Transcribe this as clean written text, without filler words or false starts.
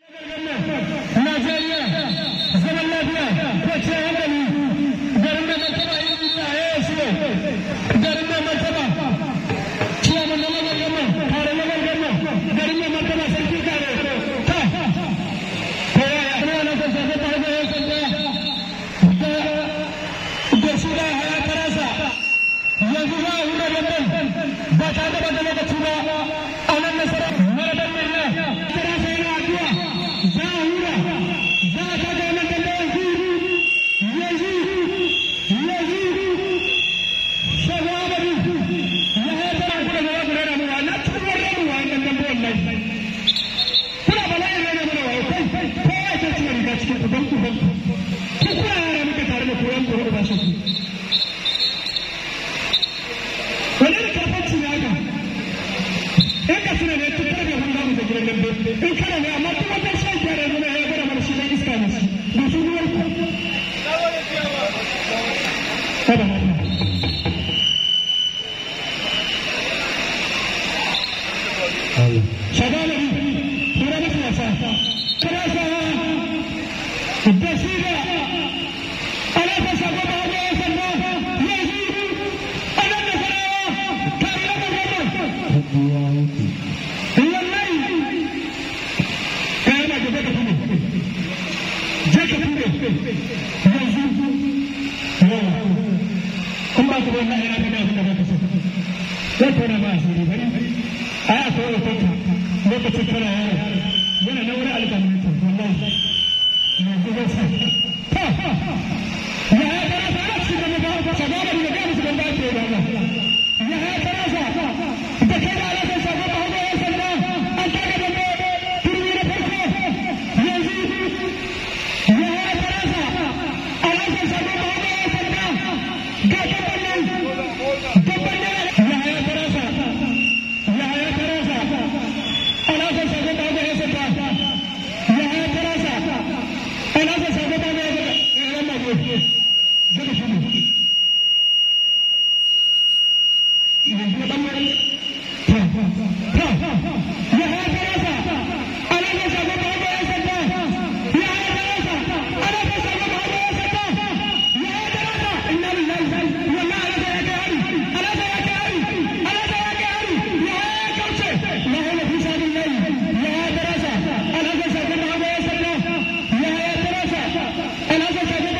Najeriya zaman lafiya kwanciyar hankali garin da martaba yin bisa ya yi shi garin da martaba ciyaman na lagar gama kare lagar gama garin da martaba sarki kare ta kowa ya kuma na sassa ta tare da yan sanda da shi da haya karasa yanzu za a hura babban ba ta da bada lokaci ba a nan nasara mara dan mirna karasa yana addu'a za a hura za a ta da wannan dambe yanzu shagwabari ya haifar kuna da wasu rana muwa na tuwar ramuwa yan dambe wallahi kuna bala'in rana mana wayo kai kowa ta ci riga cikin kudan kudan ku kuna yara muka tare da koyon koyo da ba shi wani da karfanci ne haka in ka suna ne tutar da hun damu da gidan dambe in kana ne amma kuma ta shan gyara zama ya gwada mana shi dan iska ne shi da su ruwan ku kada ma shagalari tura masu wasa karasa da shi da alaƙa shagon ba wani ya sanda yanzu anan da sarawa tare da gaggamar wallahi kayan da je ka tume yanzu kun ba ku wallahi na gani abin da ba ka so zai tona ba asiri bari a yi akwai wakanta lokacin kana yaro yana na wani alƙalmin wallahi yanzu zai sa ya ya karasa ana cikin gaba ba shagaba da gaba musu gaba ce ba ya ya karasa da kai da alaƙar shagaba hagu ya sanda an taka da turmi na farko yanzu ya ya karasa alaƙar shagaba hagu ya sanda ga gaban nan ya ya karasa alaƙar shagaba hagu ya sanda ya ya karasa alaƙar shagaba hagu ya sanda Jadi sini. Ini dia bangun. Ya terasa. Anak saya bawa yang sedang. Ya terasa. Anak saya bawa yang sedang. Ya terasa. Innalillahi wa inna ilaihi raji'un. Anak saya kari. Ya kauce. La ilaha illallah. Ya terasa. Anak saya bawa yang sedang. Ya terasa. Anak saya bawa